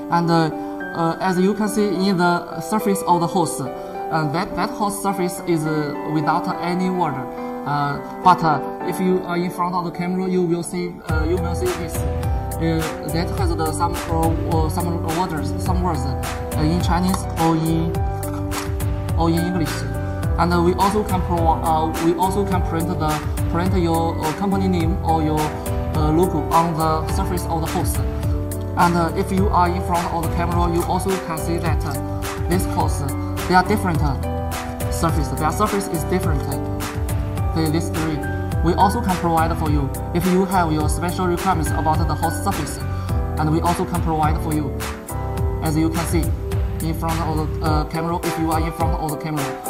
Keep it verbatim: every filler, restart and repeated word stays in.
And uh, uh, as you can see in the surface of the host, uh, that, that host surface is uh, without any water. Uh, but uh, if you are in front of the camera, you will see uh, you will see this. Uh, that has the some uh, some words, some words uh, in Chinese or in or in English. And uh, we also can pro uh, we also can print the print your uh, company name or your uh, logo on the surface of the host. And uh, if you are in front of the camera, you also can see that uh, this host, they are different uh, surface. Their surface is different. Okay, these three. We also can provide for you if you have your special requirements about the host surface, and we also can provide for you, as you can see in front of the uh, camera. If you are in front of the camera.